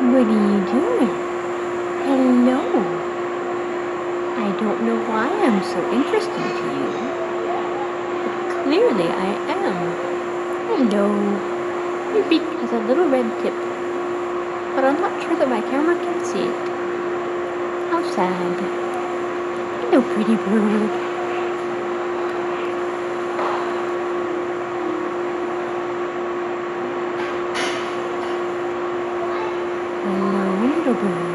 What are you doing? Hello. I don't know why I'm so interesting to you, but clearly I am. Hello. Your beak has a little red tip, but I'm not sure that my camera can see it. How sad. Hello, pretty bird. Hello, little bird.